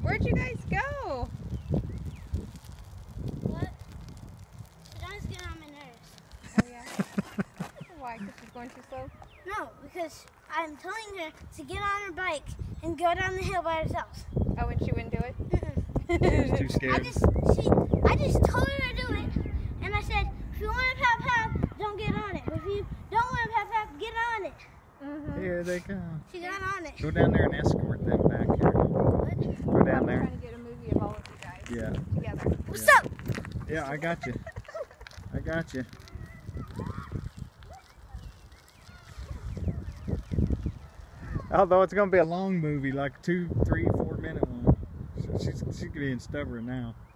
Where'd you guys go? What? Donna's getting on my nerves. Oh yeah? Why? Because she's going too slow? No, because I'm telling her to get on her bike and go down the hill by herself. Oh, and she wouldn't do it? She's too scared. I just told her to do it, and I said, if you want to pap, don't get on it. But if you don't want to pap, get on it. Here they come. She got on it. Go down there and escort them back here. Go down I'm there. trying to get a movie of all of you guys together. What's up? Yeah, I got you. I got you. Although it's going to be a long movie, like 2, 3, 4 minute one. She's being stubborn now.